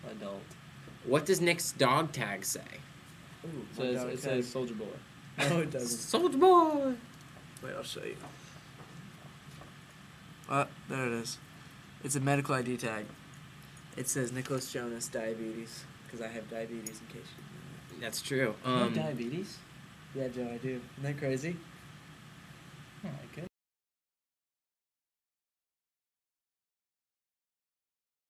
Adult. What does Nick's dog tag say? Ooh, it says Soldier Boy. No, it doesn't. Soldier Boy! Wait, I'll show you. There it is. It's a medical ID tag. It says Nicholas Jonas, diabetes, because I have diabetes in case you know. That's true. You have diabetes? Yeah, Joe, I do. Isn't that crazy? Oh, okay.